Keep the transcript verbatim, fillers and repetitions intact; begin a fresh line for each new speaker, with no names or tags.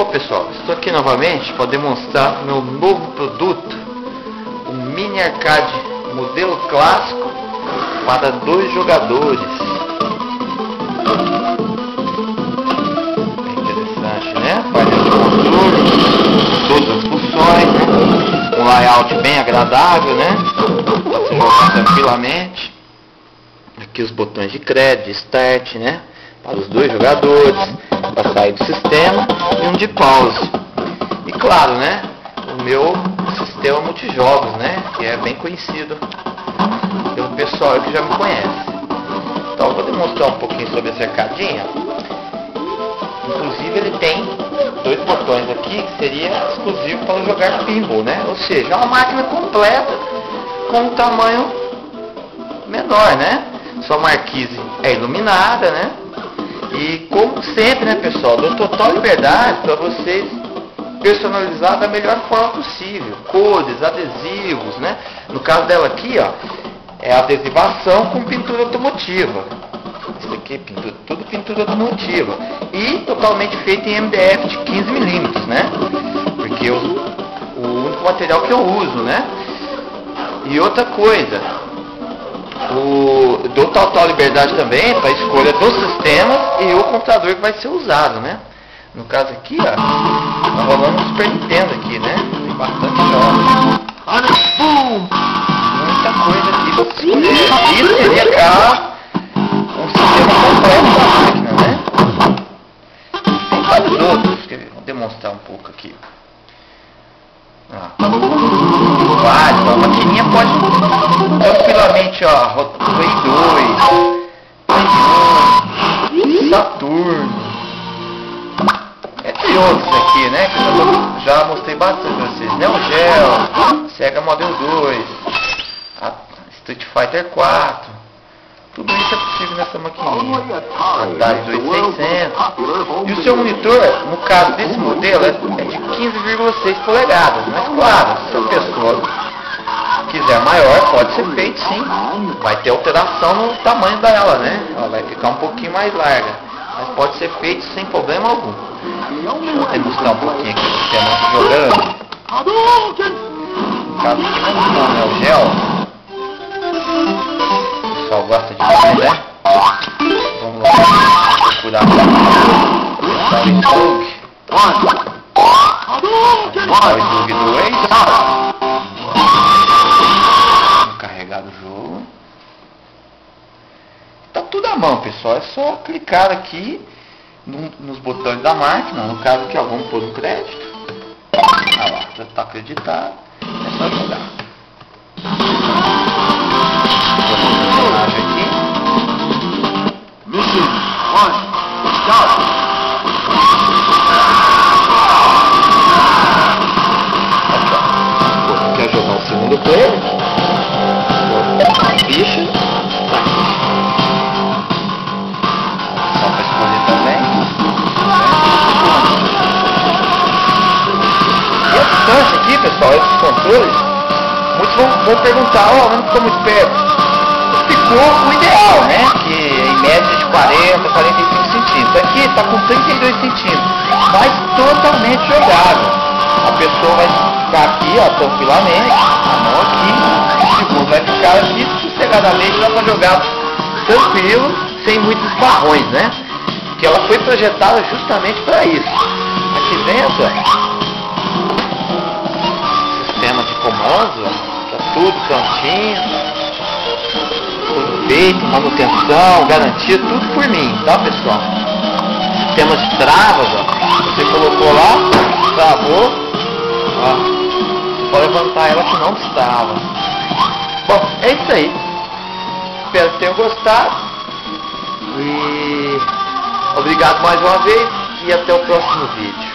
Bom, pessoal, estou aqui novamente para demonstrar meu novo produto, o mini arcade modelo clássico para dois jogadores. É interessante, né? Painel de controle, todas as funções, né? Um layout bem agradável, né? Para se jogar tranquilamente. Aqui os botões de crédito, de start, né? Para os dois jogadores, para sair do sistema, e um de pause. E claro, né, o meu sistema multijogos, né, que é bem conhecido pelo pessoal que já me conhece. Então eu vou demonstrar um pouquinho sobre esse arcadinha. Inclusive ele tem dois botões aqui que seria exclusivo para jogar pinball, né? Ou seja, é uma máquina completa com um tamanho menor, né? Sua marquise é iluminada, né? E como sempre, né, pessoal, dou total liberdade para vocês personalizar da melhor forma possível. Cores, adesivos, né? No caso dela aqui, ó, é adesivação com pintura automotiva. Isso aqui é pintura, tudo pintura automotiva. E totalmente feito em M D F de quinze milímetros, né? Porque eu, o único material que eu uso, né? E outra coisa, o, dou total liberdade também para a escolha dos sistemas e o computador que vai ser usado, né? No caso aqui, ó, tá rolando um Super Nintendo aqui, né? Tem bastante jogos. Muita coisa aqui pra você escolher. Isso seria cá um sistema completo da máquina, né? Tem vários outros, quer ver? Vou demonstrar um pouco aqui. Ah. Vários, a maquininha pode tranquilamente, ó, Play dois, Play um, Saturno, entre outros aqui, né, que eu já, já mostrei bastante pra vocês, Neo Geo, Sega Model dois, a Street Fighter quatro, tudo isso é possível nessa maquininha, Atari dois mil e seiscentos, e o seu monitor, no caso desse modelo, é de quinze vírgula seis polegadas, mas claro, se a pessoa quiser maior, pode ser feito sim, vai ter alteração no tamanho dela, né, ela vai ficar um pouquinho mais larga, mas pode ser feito sem problema algum. Deixa eu demonstrar um pouquinho aqui o sistema jogando. No caso aqui não é o Neo Geo, o pessoal gosta de ver, né? Vamos lá, procurar o Slug. O Slug dois. Vamos carregar o jogo. Tá tudo à mão, pessoal. É só clicar aqui no, nos botões da máquina. No caso aqui, ó, vamos pôr um crédito. Ah lá, já está acreditado. É só jogar. Aqui.
Mission one, start.
Quer jogar o segundo player? Ficha. Só para escolher também. E a distância aqui, pessoal, esses controles, muitos vão, vão perguntar, ó, oh, não ficou muito perto. Ficou o ideal, né? Que em média de quarenta, quarenta e cinco centímetros. Aqui está com trinta e dois centímetros, mas totalmente jogável. A pessoa vai ficar aqui, ó, tranquilamente, a mão aqui, o segundo vai ficar aqui, sossegadamente, dá para jogar tranquilo, sem muitos barrões, né? Porque ela foi projetada justamente para isso. Aqui dentro, ó, sistema de comandos, ó, tá tudo cantinho. Tudo feito, manutenção, garantia, tudo por mim, tá, pessoal? Sistema de travas, ó. Você colocou lá, travou, ó. Você pode levantar ela que não destrava. Bom, é isso aí. Espero que tenham gostado. E obrigado mais uma vez e até o próximo vídeo.